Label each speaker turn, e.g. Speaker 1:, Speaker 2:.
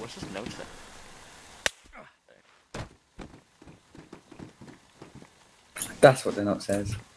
Speaker 1: What's this note say?
Speaker 2: That's what the note says.